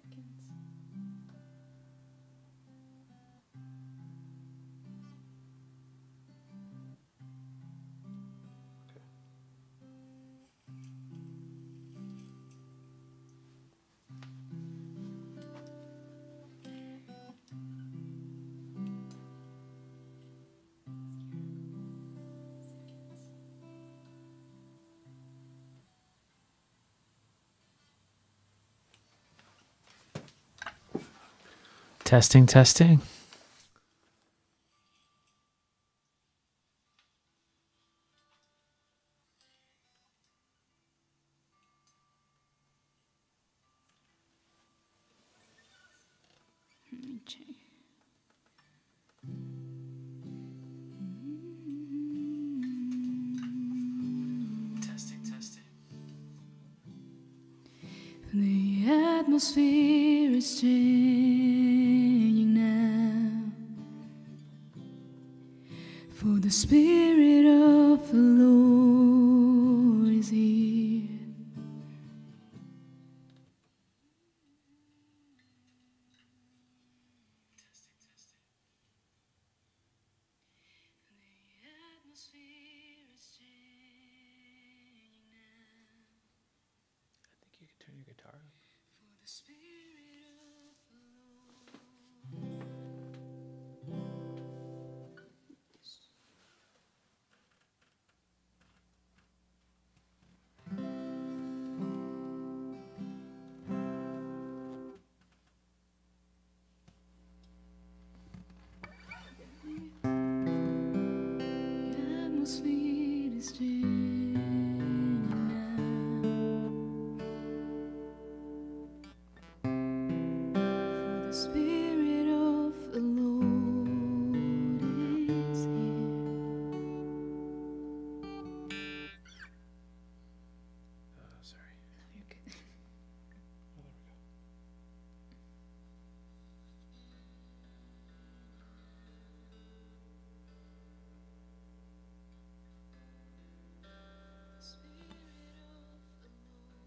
Testing, testing. Let me check. Testing, testing. The atmosphere is changing now, for the Spirit of the Lord is here. The atmosphere is changing now, I think you can turn your guitar up. for the Spirit of the Lord. The atmosphere is changing now, for the Spirit of the Lord is here. Sorry. No, you're good. Oh, there we go. The Spirit of the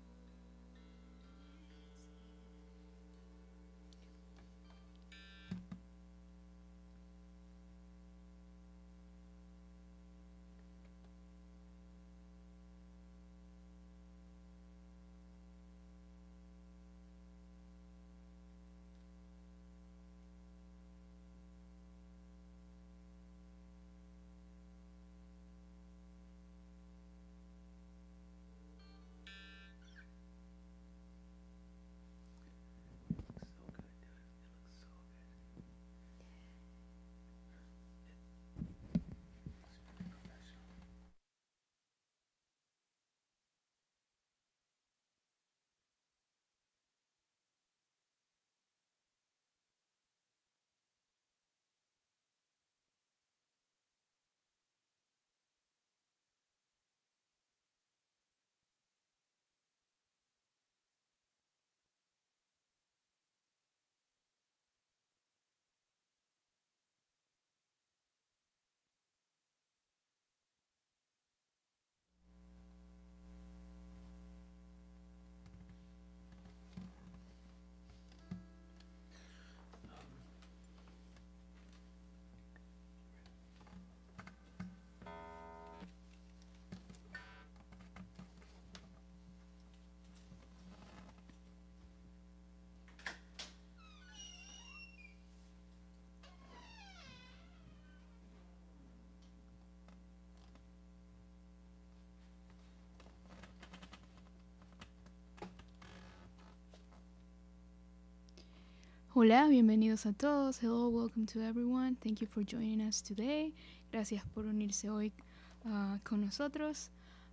Hola, bienvenidos a todos. Hello, welcome to everyone. Thank you for joining us today. Gracias por unirse hoy con nosotros.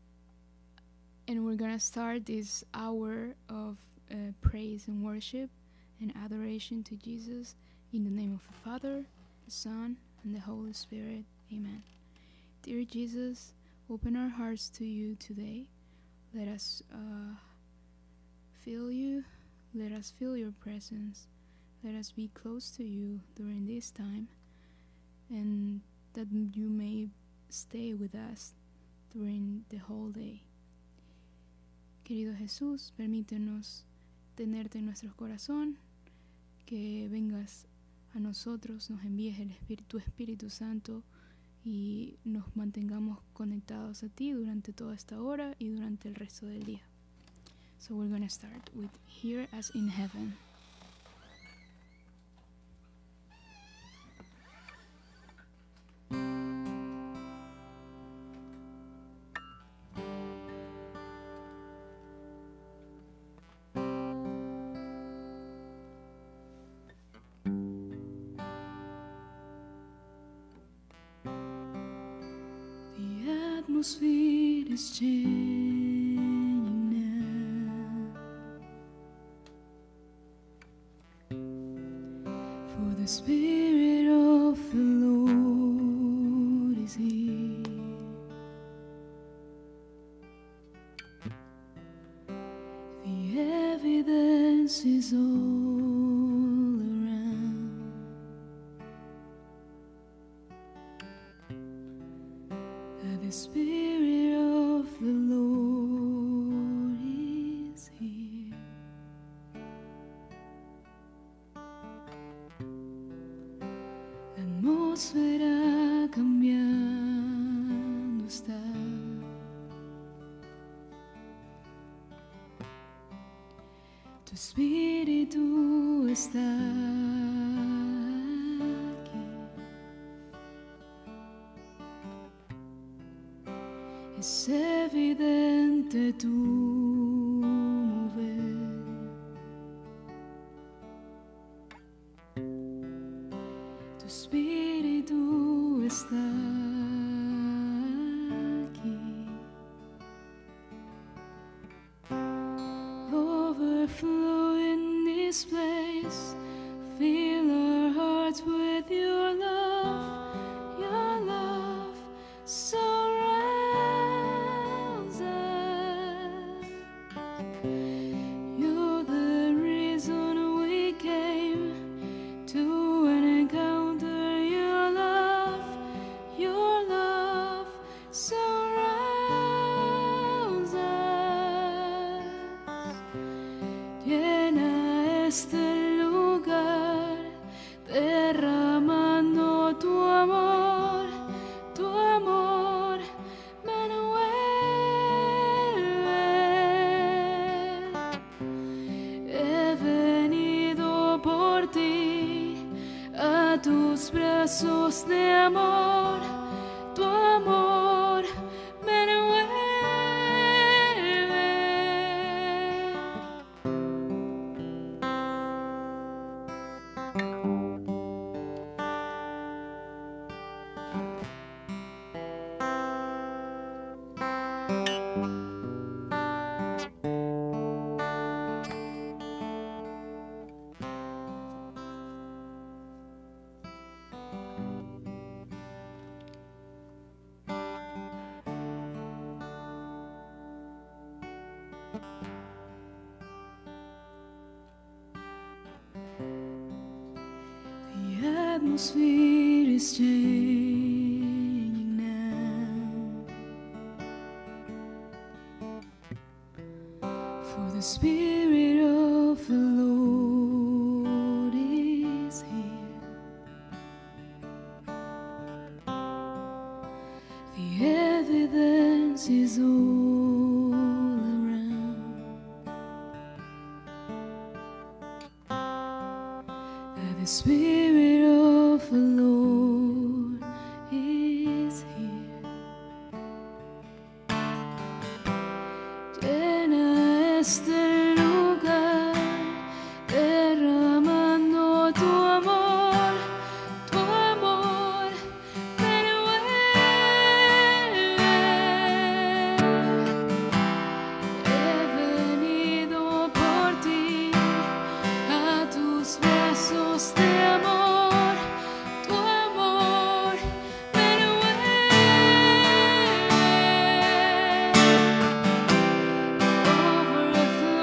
And we're gonna start this hour of praise and worship and adoration to Jesus in the name of the Father, the Son, and the Holy Spirit. Amen. Dear Jesus, open our hearts to you today. Let us feel you. Let us feel your presence. Let us be close to you during this time, and that you may stay with us during the whole day. Querido Jesús, permítenos tenerte en nuestro corazón, que vengas a nosotros, nos envíes tu Espíritu Santo y nos mantengamos conectados a ti durante toda esta hora y durante el resto del día. So we're going to start with Here as in Heaven. The atmosphere is changing now, for the Spirit of the Lord is here. The evidence is all around. The Spirit of the Lord is here. La atmósfera cambiando está. Tu espíritu está aquí. Es evidente tu mover. Tu espíritu está aquí. Overflow in this place. Fill our hearts with your love. Your love surrounds us. You're the reason we came to encounter your love. Your love surrounds us. Llena este lugar, derramando tu amor me envuelve. He venido por ti a tus brazos de amor, tu amor me envuelve. The atmosphere is changing now, for the Spirit of the Lord is here. The evidence is all around. That the Spirit of the Lord is here. Llena este lugar, derramando tu amor me envuelve. He venido por ti a tus brazos de amor, tu amor me envuelve. Overflow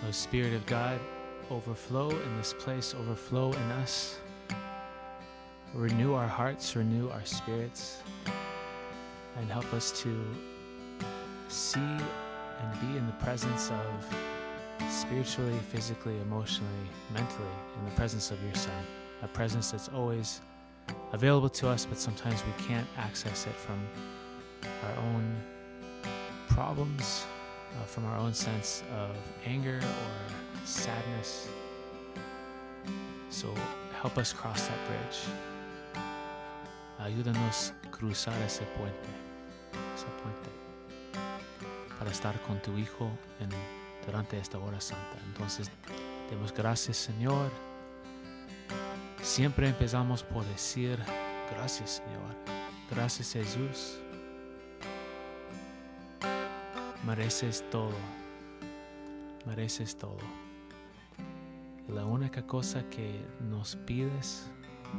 the Spirit of God overflow in this place, overflow in us. Renew our hearts, renew our spirits, and help us to see and be in the presence of, spiritually, physically, emotionally, mentally, in the presence of your Son. A presence that's always available to us, but sometimes we can't access it from our own problems, from our own sense of anger or sadness. So help us cross that bridge. Ayúdanos a cruzar ese puente para estar con tu Hijo durante esta hora santa. Entonces, demos gracias, Señor. Siempre empezamos por decir gracias, Señor. Gracias, Jesús. Mereces todo. Mereces todo. Y la única cosa que nos pides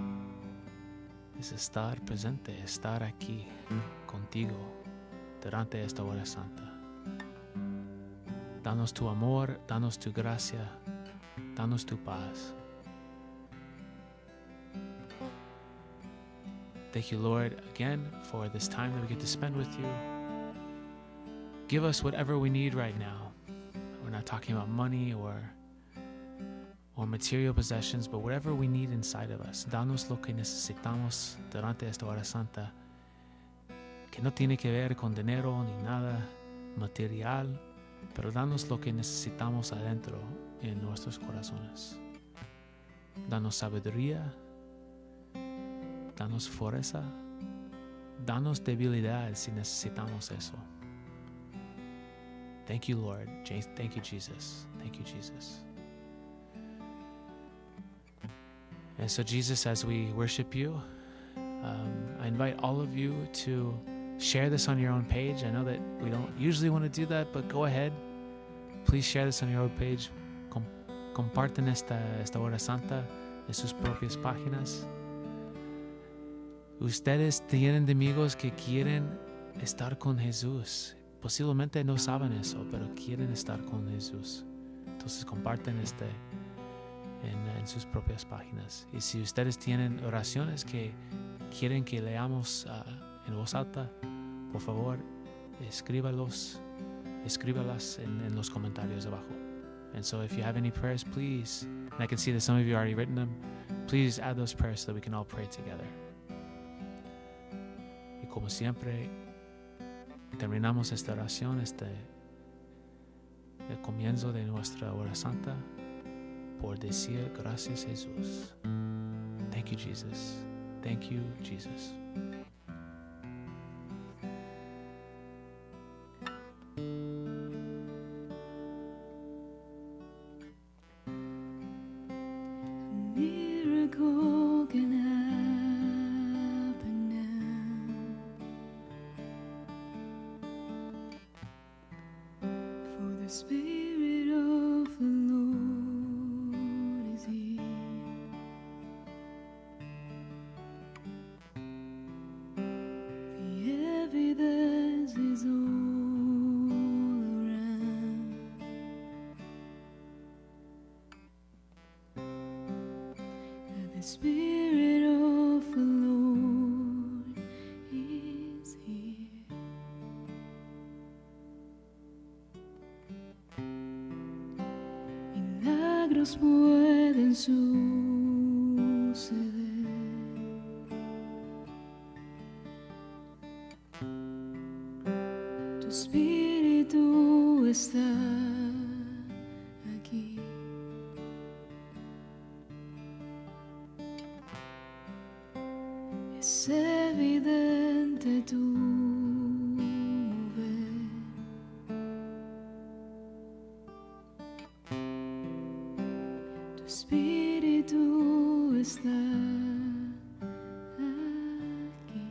es estar presente, estar aquí contigo durante esta hora santa. Danos tu amor, danos tu gracia, danos tu paz. Thank you, Lord, again for this time that we get to spend with you. Give us whatever we need right now. We're not talking about money or material possessions, but whatever we need inside of us. Danos lo que necesitamos durante esta hora santa, que no tiene que ver con dinero ni nada material, pero danos lo que necesitamos adentro en nuestros corazones. Danos sabiduría, danos fuerza, danos debilidad si necesitamos eso. Thank you, Lord. Thank you, Jesus. Thank you, Jesus. And so, Jesus, as we worship you, I invite all of you to share this on your own page. I know that we don't usually want to do that, but go ahead. Please share this on your own page. Comparten esta hora santa en sus propias páginas. Ustedes tienen amigos que quieren estar con Jesús. Posiblemente no saben eso, pero quieren estar con Jesús. Entonces comparten en sus propias páginas. Y si ustedes tienen oraciones que quieren que leamos en voz alta, por favor, escríbalas en los comentarios abajo. And so if you have any prayers, please, and I can see that some of you already written them, please add those prayers so that we can all pray together. Y como siempre, terminamos esta oración, el comienzo de nuestra hora santa, por decir gracias, Jesús. Thank you, Jesus. Thank you, Jesus. Miracle can happen now, for the Spirit of the Lord is here. The evidence is all around. The Spirit of the Lord is here. Milagros pueden suceder. Tu Espíritu está aquí. Es evidente tu mover. Tu Espíritu está aquí.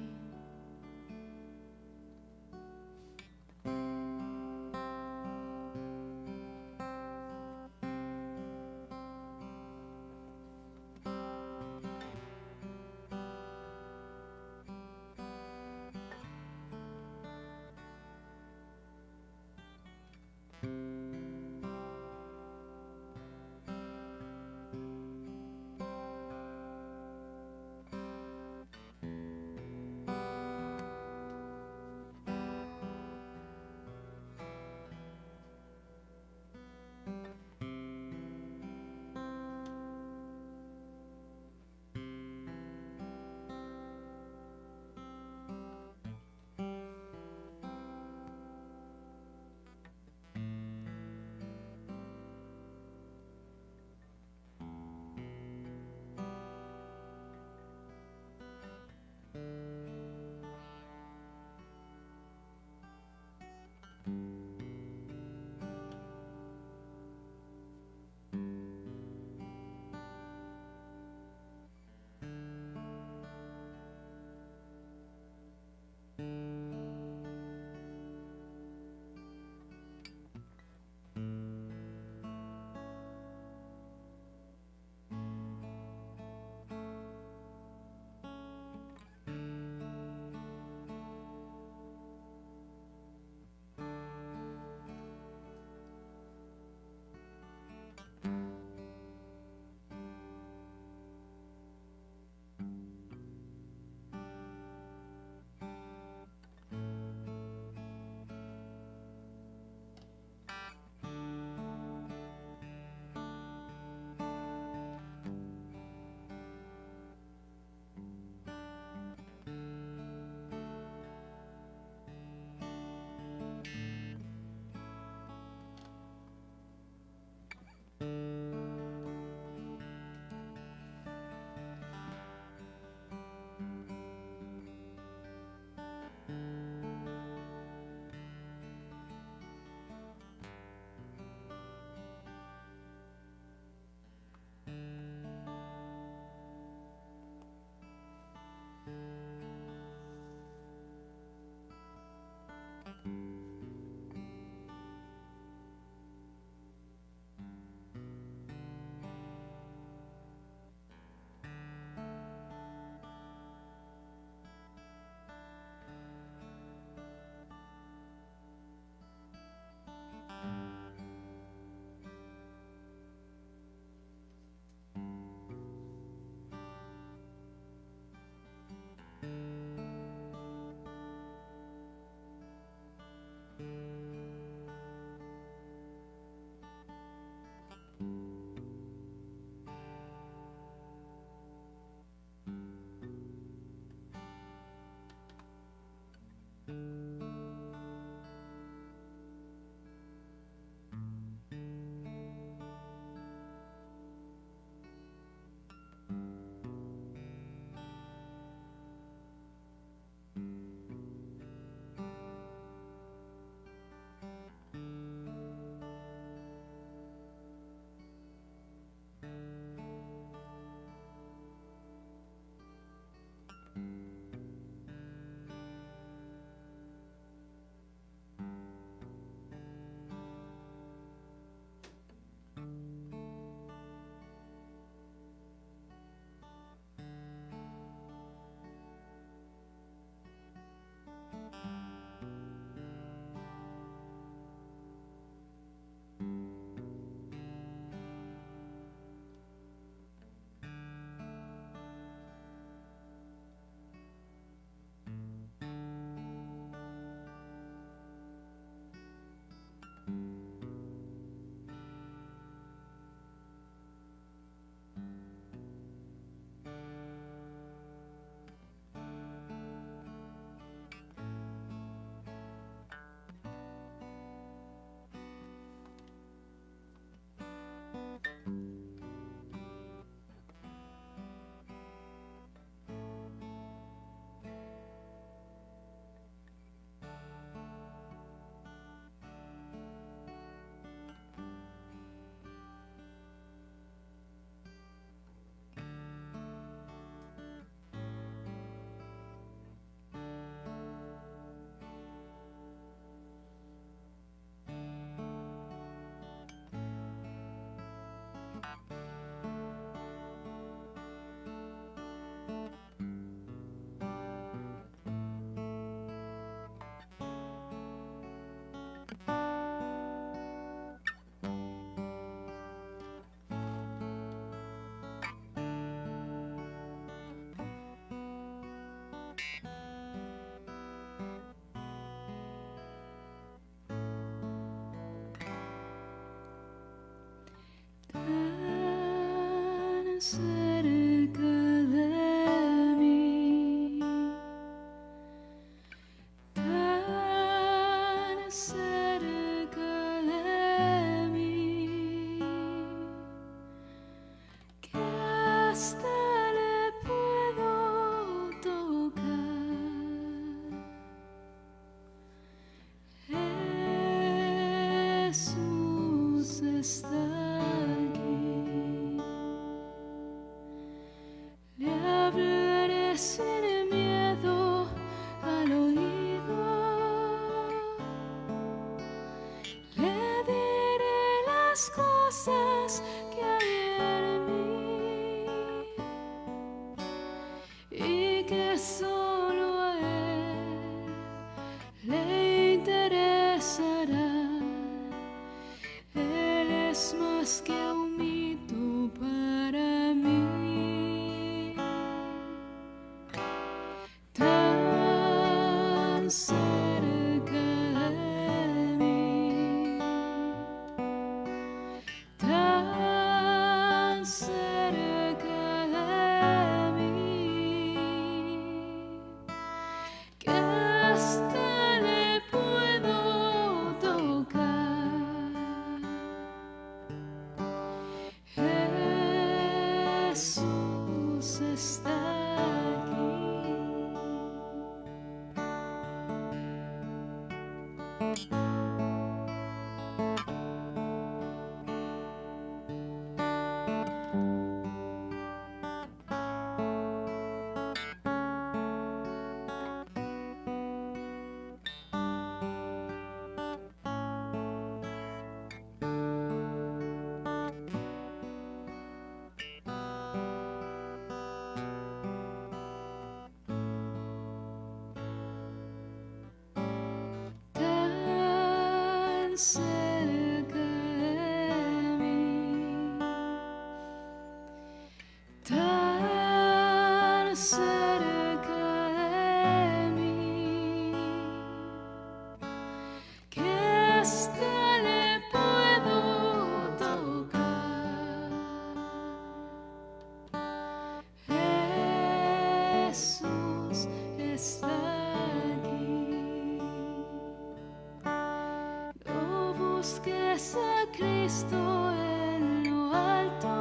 Cristo en lo alto,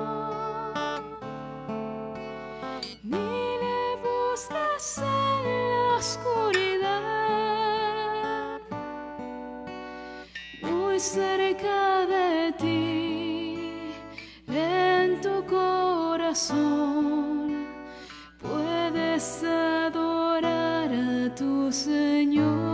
ni le busques en la oscuridad, muy cerca de ti, en tu corazón, puedes adorar a tu Señor.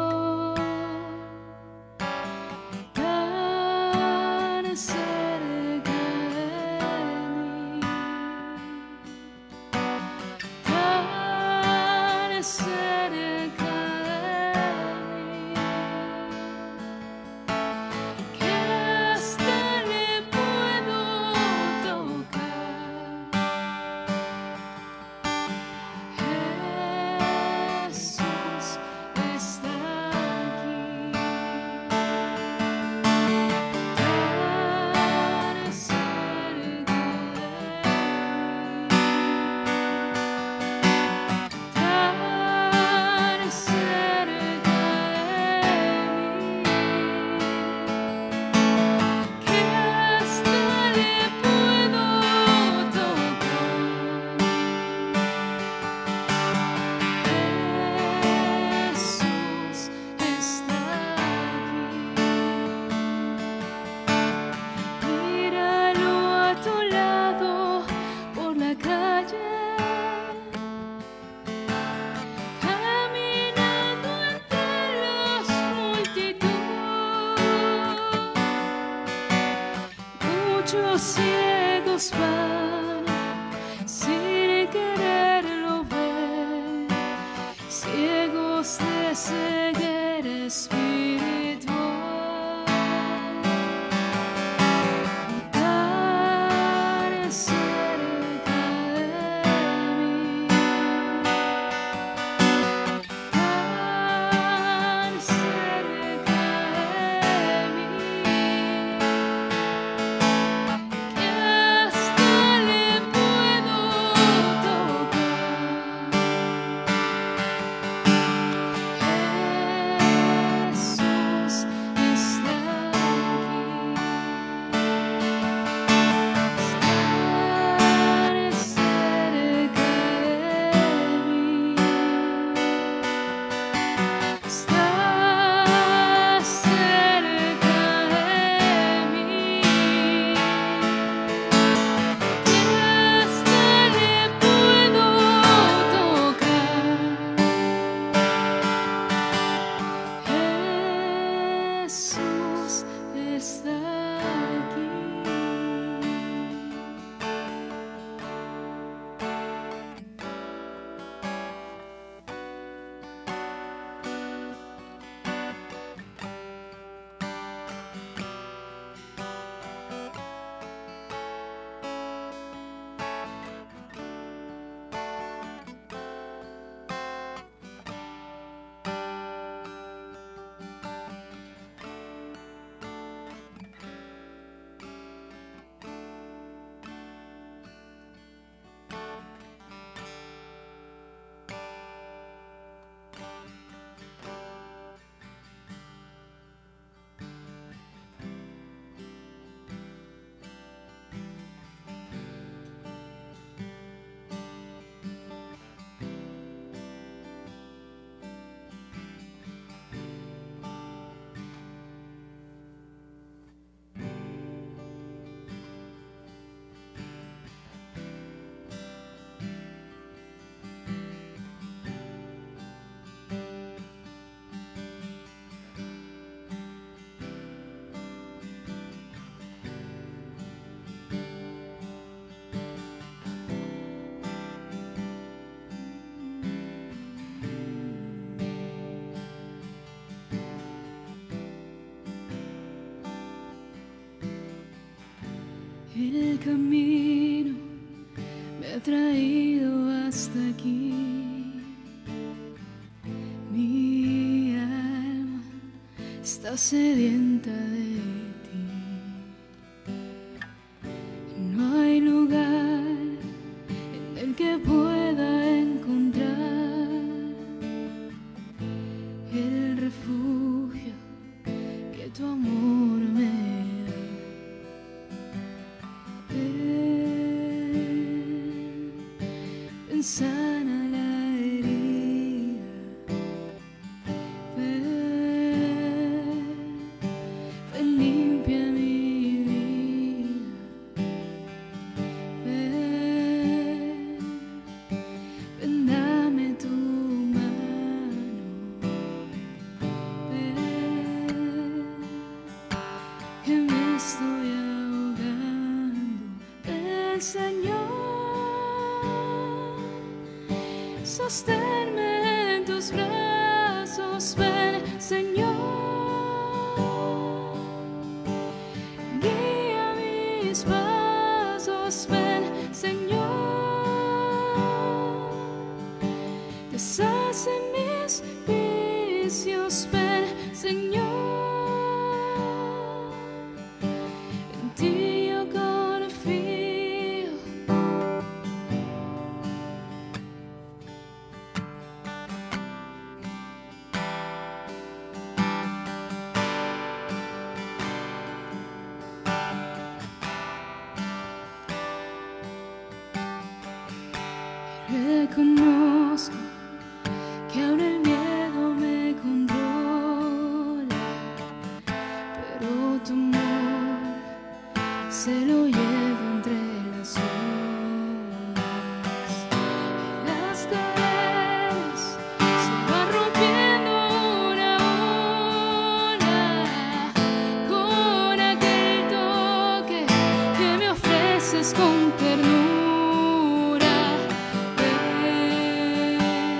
Muchos ciegos van sin quererlo ver, ciegos de ceguera espiritual. Tan cerca de mí, tan cerca de mí. El camino me ha traído hasta aquí. Mi alma está sedienta de ti. No hay lugar en el que pueda encontrar el refugio que tu amor me da. ven, sana la herida, ven, limpia mi vida, ven, dame tu mano, que me estoy ahogando, ven, Señor, sosténme en tus brazos, ven, Señor, guía mis pasos, ven, Señor, deshace mis vicios, ven, Señor, en ti yo confío. Reconozco que ahora el miedo me controla, pero tu amor se lo lleva entre las olas. Las cadenas se van rompiendo una a una con aquel toque que me ofreces con ternura. Ven,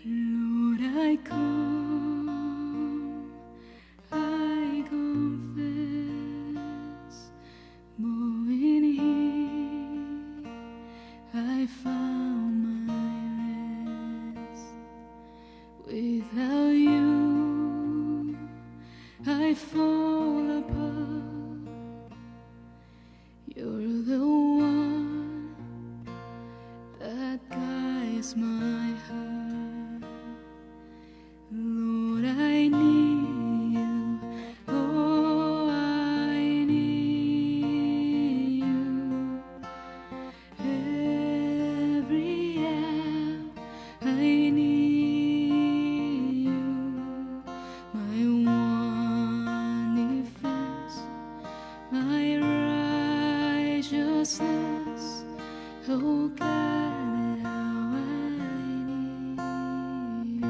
Lord, I come, I confess, but in here I found my rest. Without you, I fall apart. You're the one that guides my heart. Lord, I need you. Oh, I need you. Every hour I need you. My one defense, my righteousness. Oh God, how I need you.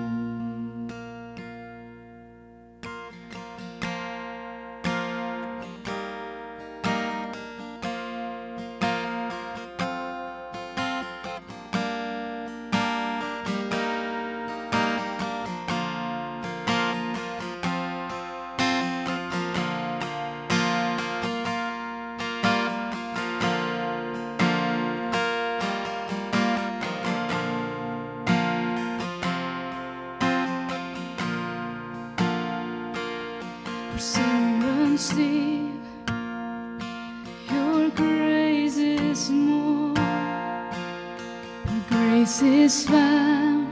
Perseverance deep, your grace is more. Where grace is found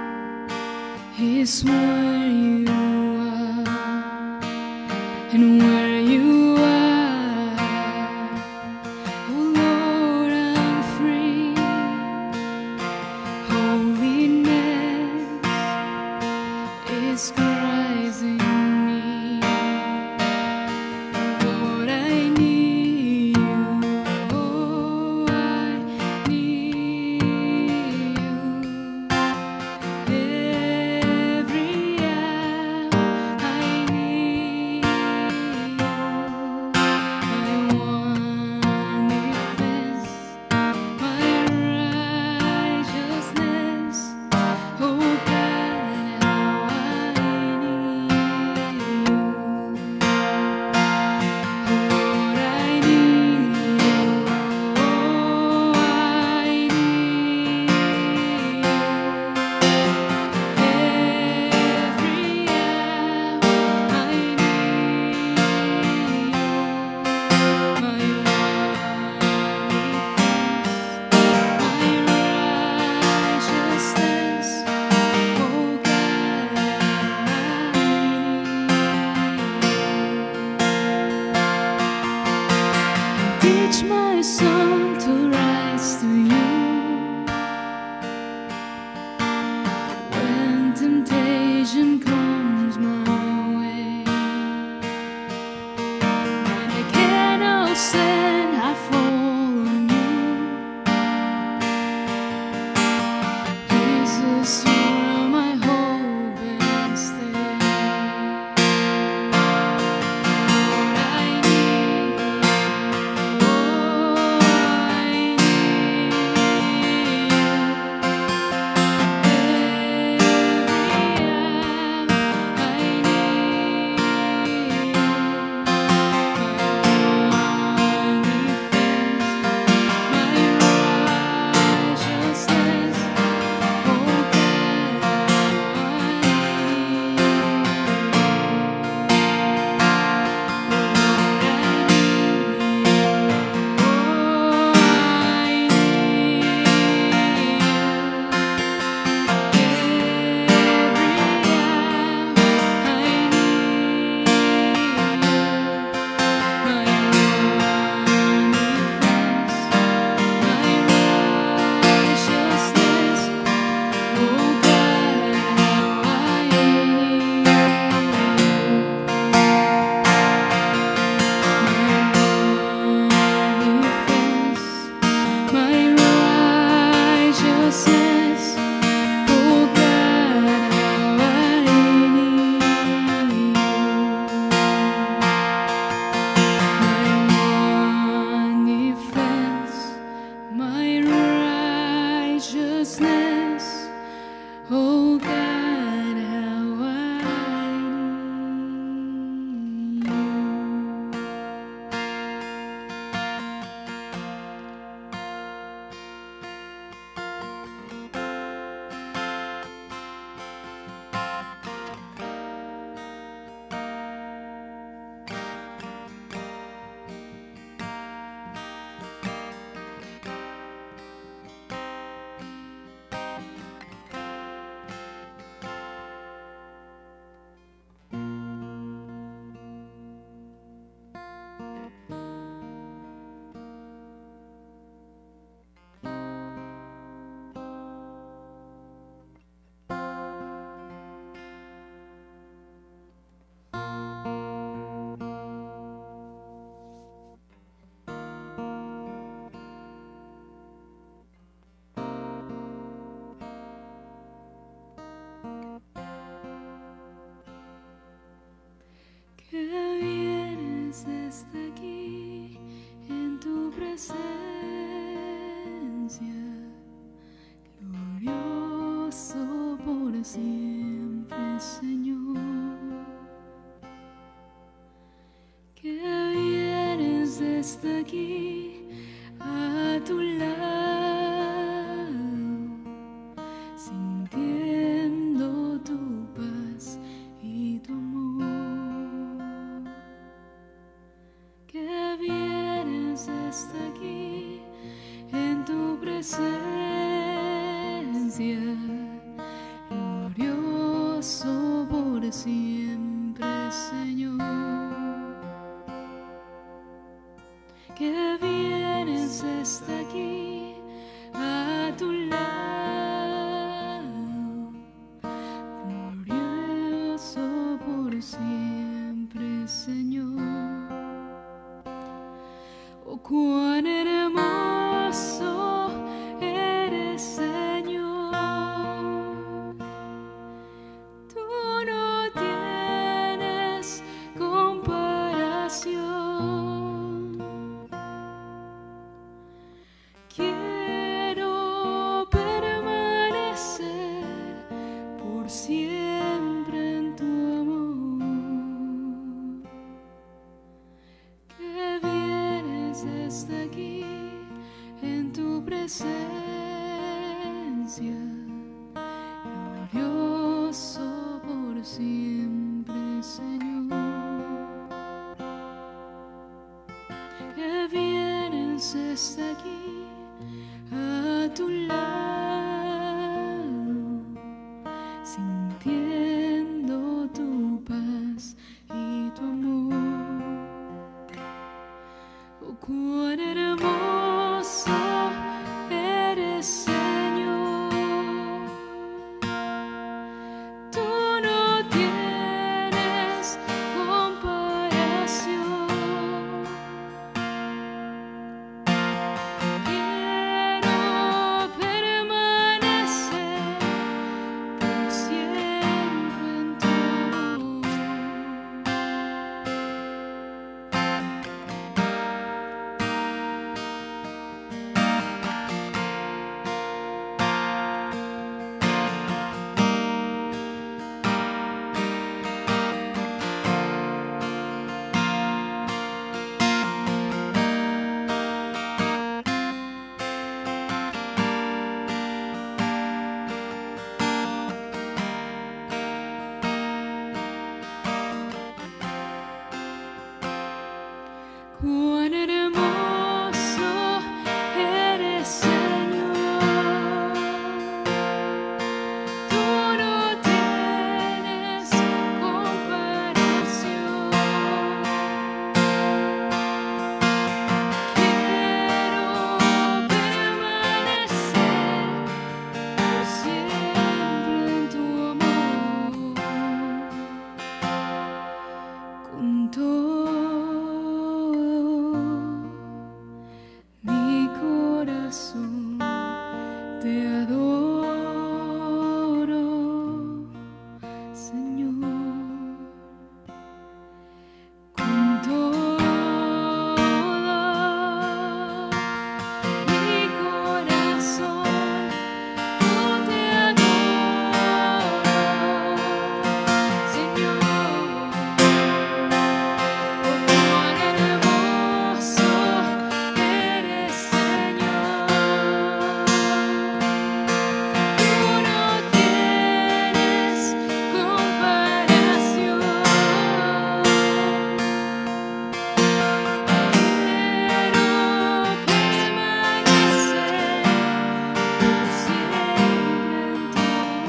is where you are, and where you are, oh Lord, I'm free. Holiness is Christ in me. Lord, I need you. Oh, I need you. Every hour I need you. My one defense, my righteousness. Oh God, how I need you. Lord, I need you. Oh, I need you. Every hour I need you. My one defense, my righteousness. Oh God, I need you. Teach my song to rise to you when temptation comes my way. When I cannot stand, I fall on you. Jesus, you're my hope and stay. Lord, I need you. Oh, I need you. presencia, glorioso por siempre, Señor. Que vienes hasta aquí a tu lado, glorioso por siempre, Señor. Oh, cuán hermoso eres, Señor. Tú no tienes comparación. Quiero permanecer por siempre en tu amor. Que vienes hasta aquí en tu presencia, glorioso por siempre, Señor. Que vienes hasta aquí a tu lado, sintiendo tu paz y tu amor. Oh, cuán hermoso eres, Señor. Tú no tienes comparación. Quiero permanecer por siempre en tu amor. Cuán hermoso eres, Señor. Tú no tienes comparación. Quiero permanecer por siempre en tu amor. Con todo mi corazón te adoro, Señor. Con todo mi corazón yo te adoro, Señor. Oh, cuán hermoso eres, Señor. Tú no tienes comparación. Quiero permanecer por siempre en tu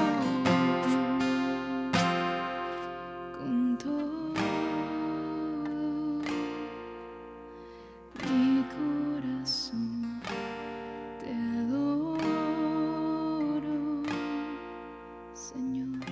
amor. Con todo mi corazón te adoro, Señor.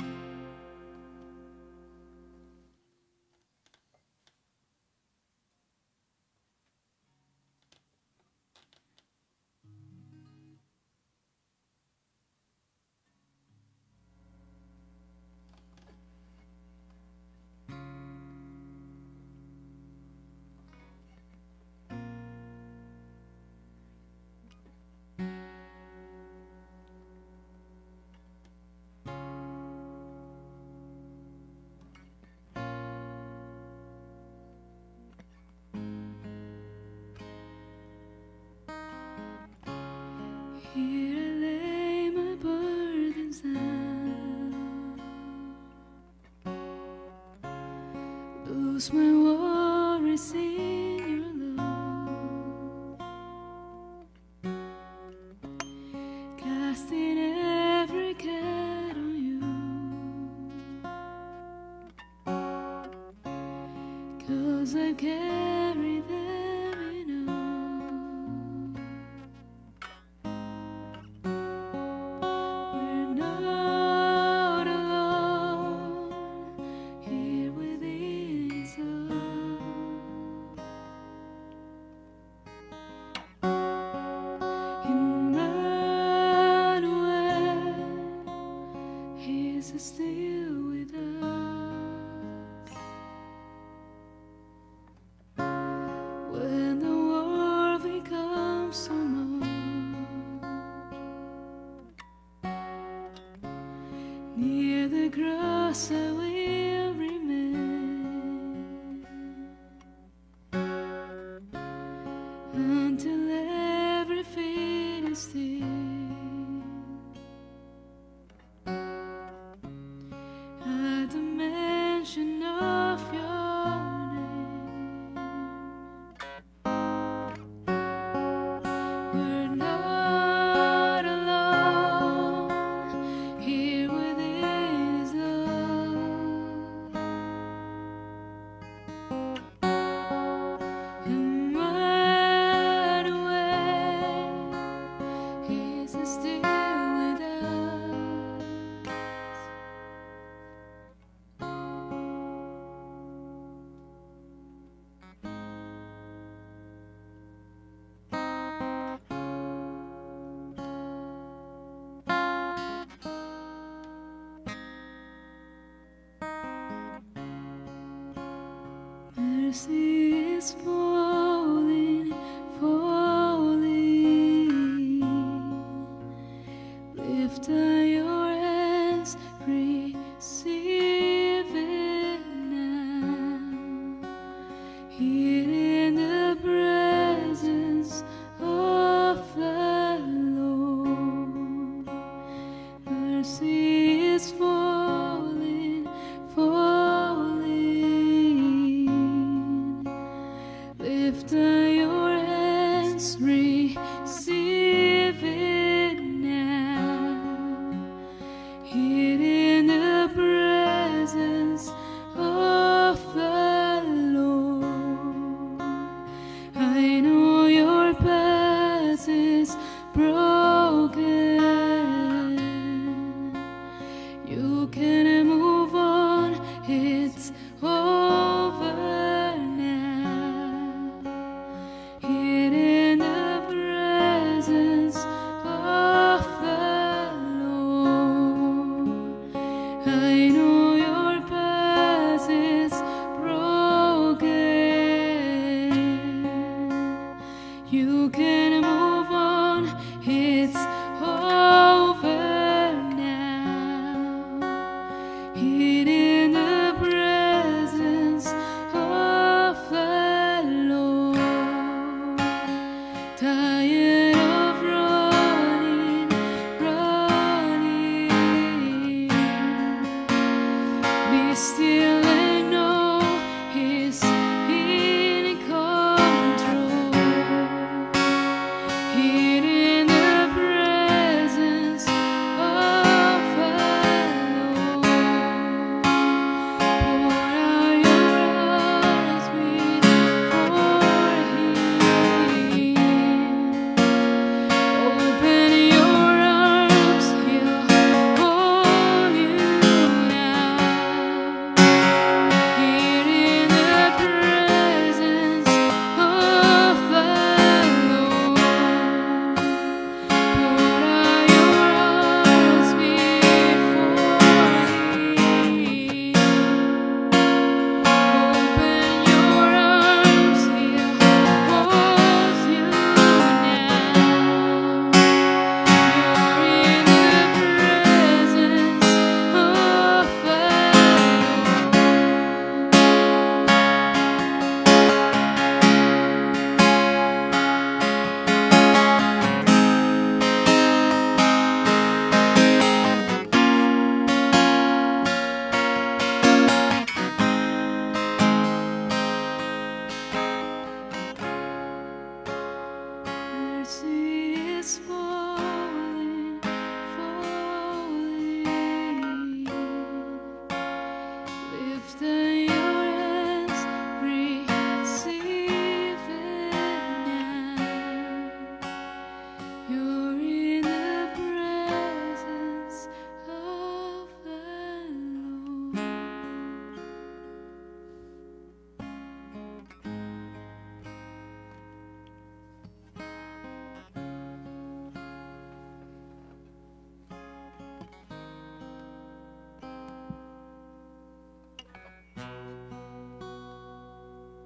Here I lay my burdens down, lose my worries in your love. I'll carry them in all. We're not alone here within His love. Emmanuel, He's still with us. When the world becomes so much, near the cross I will remain until every feet is still. At the mention of your name, we're not alone here within His love. Emmanuel, He's still with us. Mercy is falling, falling. Lift up your hands, receive it now. Here in the presence of the Lord. Mercy is falling, falling. Lift up your hands, receive it now. Here in the presence of the Lord. I know your path is broken. You can move on, it's over now. Here in the presence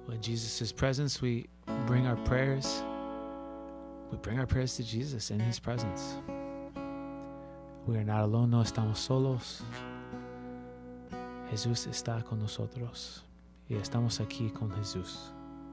In Jesus' presence, we bring our prayers. We bring our prayers to Jesus in His presence. We are not alone, no estamos solos. Jesús está con nosotros y estamos aquí con Jesús.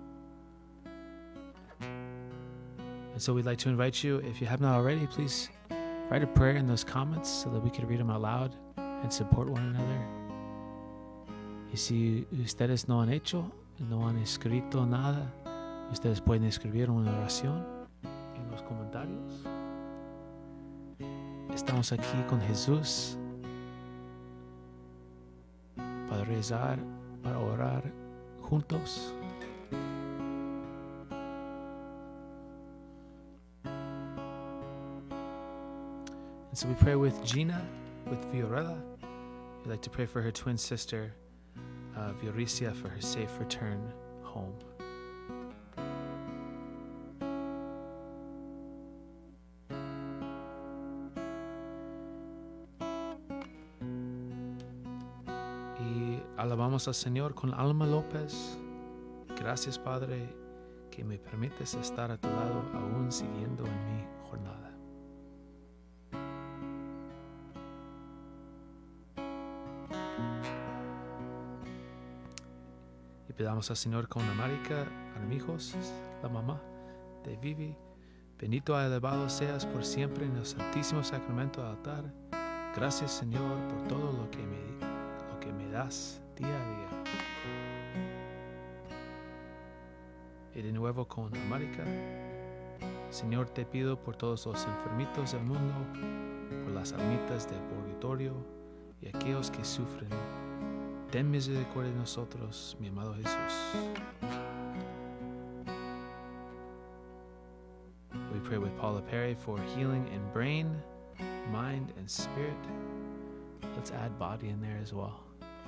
And so we'd like to invite you, if you have not already, please write a prayer in those comments so that we can read them out loud and support one another. Y si ustedes no han hecho, no han escrito nada, ustedes pueden escribir una oración en los comentarios. Estamos aquí con Jesús para rezar, para orar juntos. And so we pray with Gina, with Viorella. We'd like to pray for her twin sister, Vioricia, for her safe return home. Y alabamos al Señor con Alma López. Gracias, Padre, que me permites estar a tu lado aún siguiendo en mi jornada. Y pedamos al Señor con América, Armijos, la mamá de Vivi. Bendito y elevado seas por siempre en el Santísimo Sacramento del altar. Gracias, Señor, por todo lo que me das día a día. Y de nuevo con América. Señor, te pido por todos los enfermitos del mundo, por las almitas del purgatorio y aquellos que sufren. Ten misericordia de nosotros, mi amado Jesús. We pray with Paula Perry for healing in brain, mind, and spirit. Let's add body in there as well.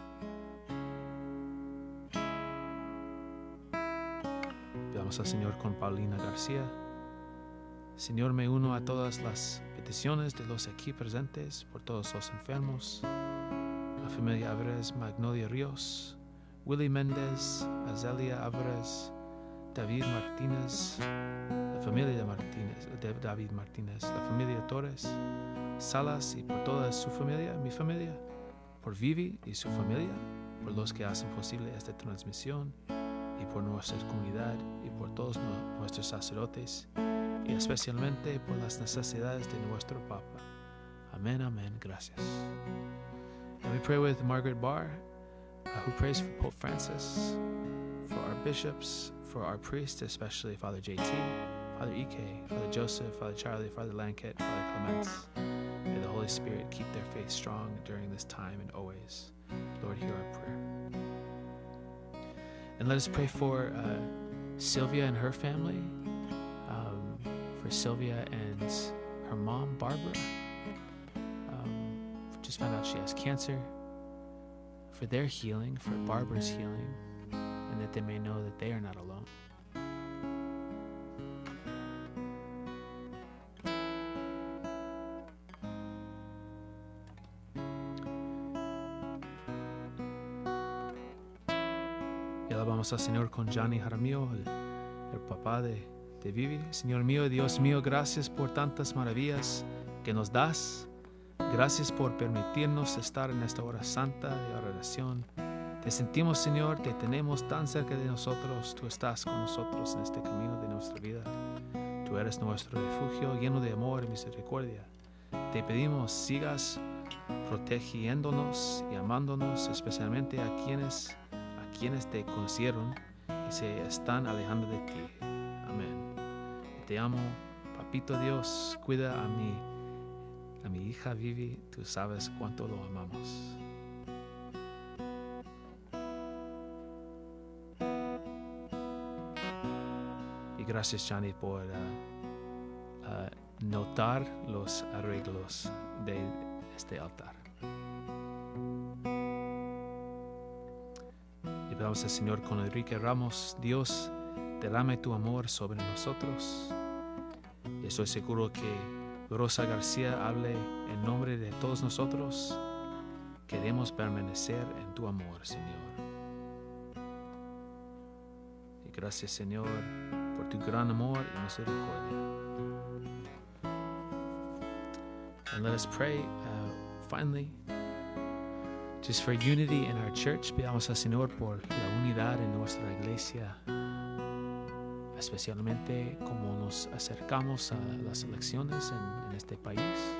Pidamos al Señor con Paulina García. Señor, me uno a todas las peticiones de los aquí presentes por todos los enfermos. La familia Álvarez, Magnolia Ríos, Willy Méndez, Azelia Álvarez, David Martínez, la familia de David Martínez, la familia Torres, Salas y por toda su familia, mi familia, por Vivi y su familia, por los que hacen posible esta transmisión y por nuestra comunidad y por todos nuestros sacerdotes y especialmente por las necesidades de nuestro Papa. Amén, amén, gracias. And we pray with Margaret Barr, who prays for Pope Francis, for our bishops, for our priests, especially Father JT, Father EK, Father Joseph, Father Charlie, Father Lankett, Father Clements. May the Holy Spirit keep their faith strong during this time and always. Lord, hear our prayer. And let us pray for Sylvia and her family, for Sylvia and her mom, Barbara. Just found out she has cancer, for their healing, for Barbara's healing, and that they may know that they are not alone. Y alabamos al Señor con Johnny Jaramillo, el papá de Vivi. Señor mío, Dios mío, gracias por tantas maravillas que nos das. Gracias por permitirnos estar en esta hora santa de oración. Te sentimos, Señor, te tenemos tan cerca de nosotros. Tú estás con nosotros en este camino de nuestra vida. Tú eres nuestro refugio lleno de amor y misericordia. Te pedimos, sigas protegiéndonos y amándonos, especialmente a quienes te conocieron y se están alejando de ti. Amén. Te amo, Papito Dios, cuida a mi hija Vivi, tú sabes cuánto lo amamos. Y gracias, Johnny, por notar los arreglos de este altar. Y pedimos al Señor con Enrique Ramos, Dios, derrame tu amor sobre nosotros. Y estoy seguro que Rosa García hable en nombre de todos nosotros. Queremos permanecer en tu amor, Señor. Y gracias, Señor, por tu gran amor y misericordia. And let us pray, finally, just for unity in our church. Pidamos al Señor por la unidad en nuestra iglesia, especialmente como nos acercamos a las elecciones en este país.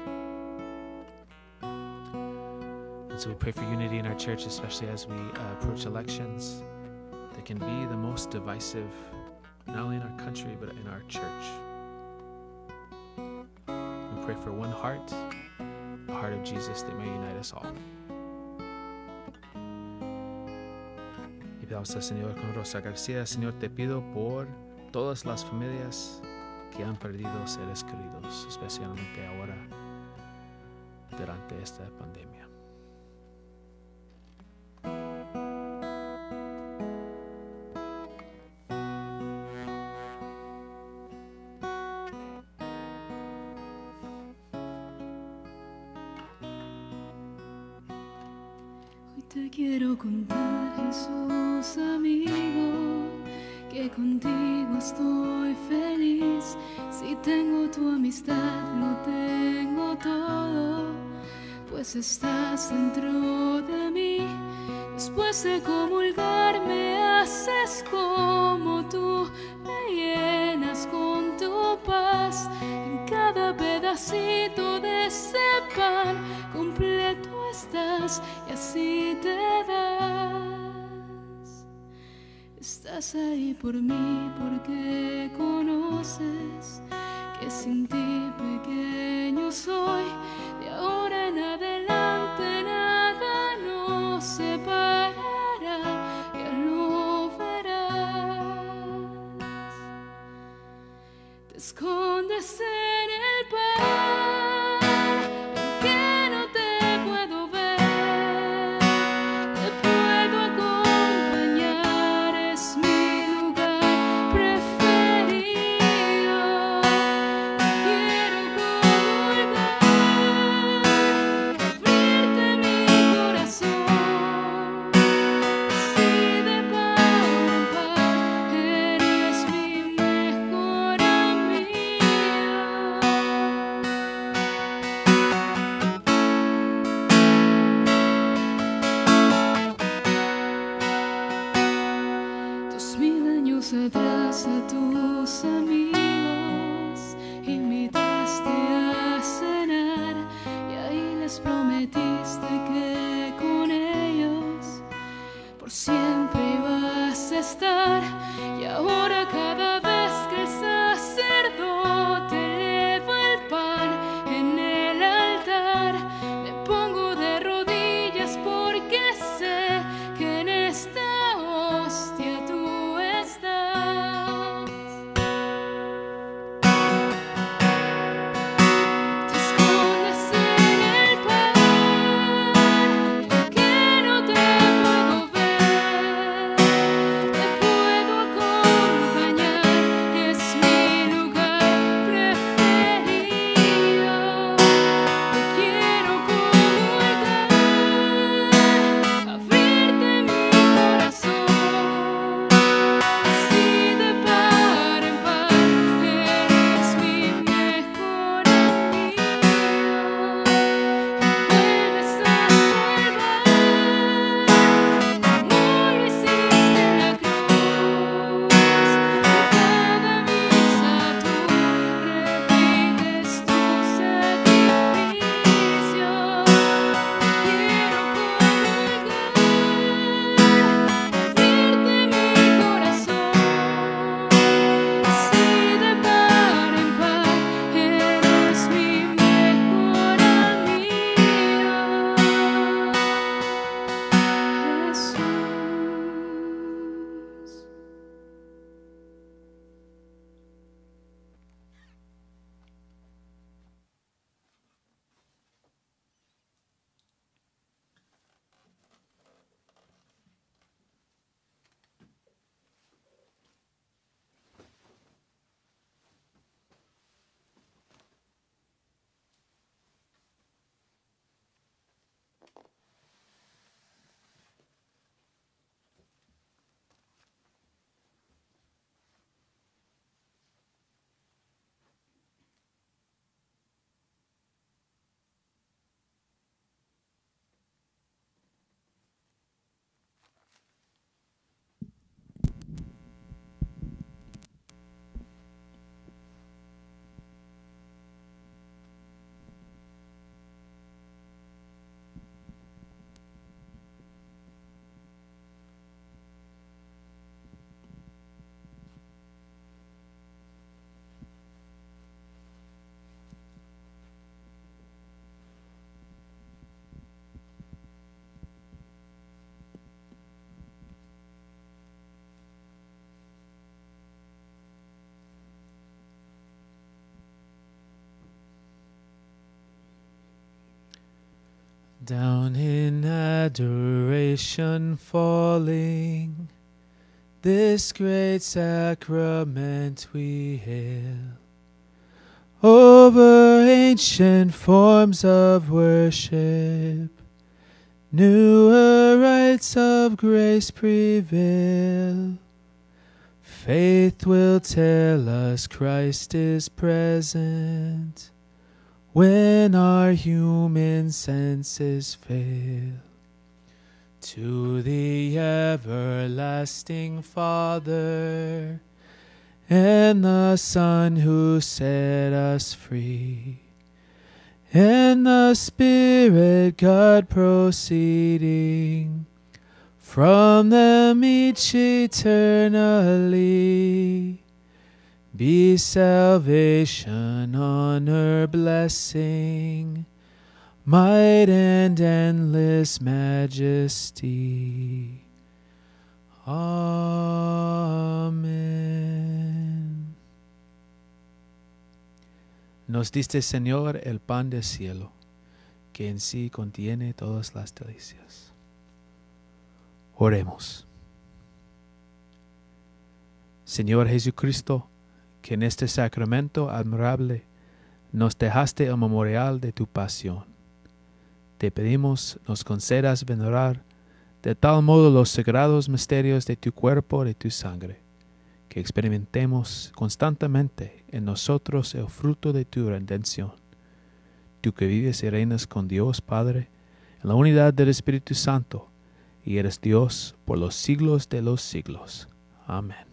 And so we pray for unity in our church, especially as we approach elections that can be the most divisive, not only in our country, but in our church. We pray for one heart, the heart of Jesus that may unite us all. Y pedimos al Señor con Rosa García. Señor, te pido por todas las familias que han perdido seres queridos, especialmente ahora durante esta pandemia. Te quiero contar, Jesús amigo, que contigo estoy feliz. Si tengo tu amistad, lo tengo todo, pues estás dentro de mí. Después de comulgar me haces como tú, me llenas con tu paz. En cada pedacito de ese pan completo estás y así te das. Estás ahí por mí porque conoces que sin ti pequeño soy. De ahora en adelante nada nos separará, ya lo verás. Te escondes en el pan, que no te puedo ver, te puedo acompañar, es mi lugar preferido. Quiero comulgar, abrirte mi corazón, así de par en par, eres mi mejor amiga. Atrás a tus amigos invitaste a cenar y ahí les prometiste que con ellos por siempre ibas a estar. Y ahora cada vez que el sacerdote eleva el pan en el altar, me pongo de rodillas porque sé que en esta hostia tú estás. Te escondes en el pan, que no te puedo ver, te puedo acompañar. Down in adoration falling, this great sacrament we hail. Over ancient forms of worship, newer rites of grace prevail. Faith will tell us Christ is present when our human senses fail. To the everlasting Father and the Son who set us free, and the Spirit God proceeding from them each eternally, be salvation, honor, blessing, might and endless majesty. Amén. Nos diste, Señor, el pan del cielo, que en sí contiene todas las delicias. Oremos. Señor Jesucristo, que en este sacramento admirable nos dejaste el memorial de tu pasión, te pedimos nos concedas venerar de tal modo los sagrados misterios de tu cuerpo y de tu sangre, que experimentemos constantemente en nosotros el fruto de tu redención. Tú que vives y reinas con Dios Padre, en la unidad del Espíritu Santo, y eres Dios por los siglos de los siglos. Amén.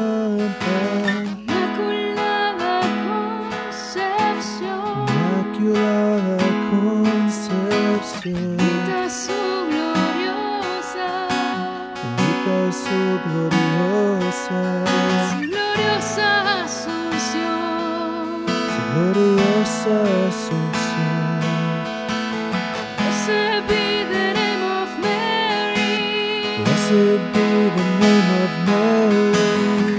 Inmaculada Concepción, Inmaculada Concepción, bendita su gloriosa, bendita su gloriosa Asunción. gloriosa Asunción. Blessed be the name of Mary, Blessed be the name of Mary,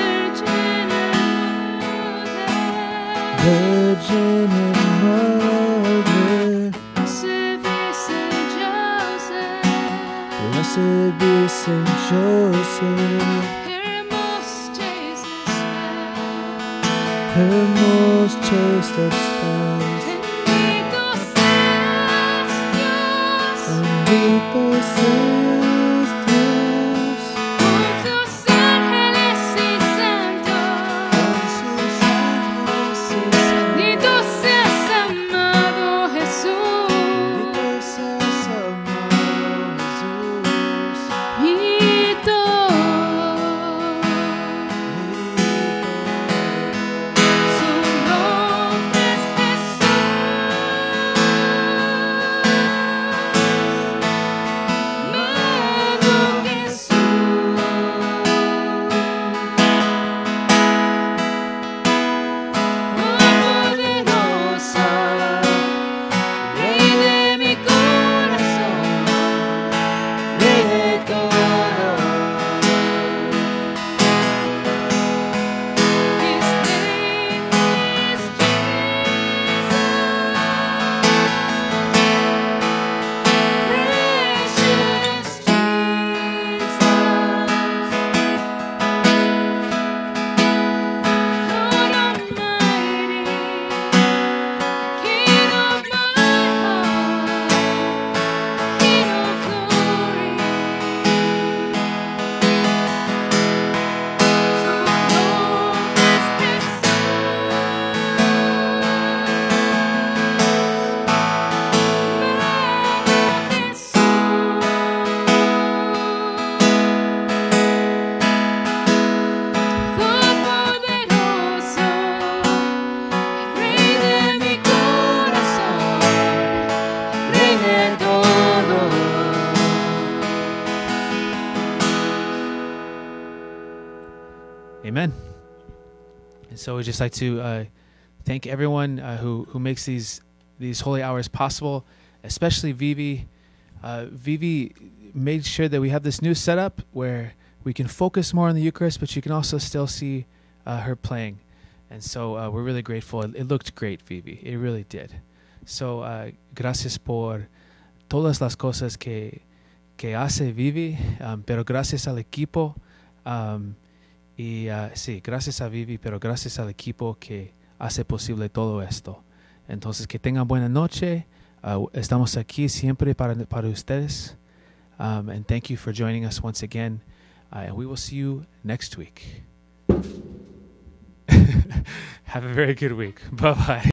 Virgin and Mother. Virgin and Mother. Blessed be Saint Joseph, Blessed be Saint Joseph, her most chaste spouse. her most chaste of spouse. Bendito seas Dios, Bendito seas Dios, con sus ángeles y santos. con sus ángeles y santos. Bendito seas amado Jesús, Bendito seas amado Jesús. mi todo. Su nombre es Jesús, amado Jesús, oh poderoso, Rey de mi corazón, Rey de todo. His name is Jesus, precious Jesus. Lord Almighty, King of my heart, King of glory. Su nombre es Todopoderoso, Rey de mi corazón, Rey de todo. Amen. And so we'd just like to thank everyone who makes these holy hours possible, especially Vivi. Vivi made sure that we have this new setup where we can focus more on the Eucharist, but you can also still see her playing. And so we're really grateful. It looked great, Vivi. It really did. So gracias por todas las cosas que hace Vivi, pero gracias al equipo. Sí, gracias a Vivi, pero gracias al equipo que hace posible todo esto. Entonces, que tengan buena noche. Estamos aquí siempre para ustedes. And thank you for joining us once again. And we will see you next week. Have a very good week. Bye-bye.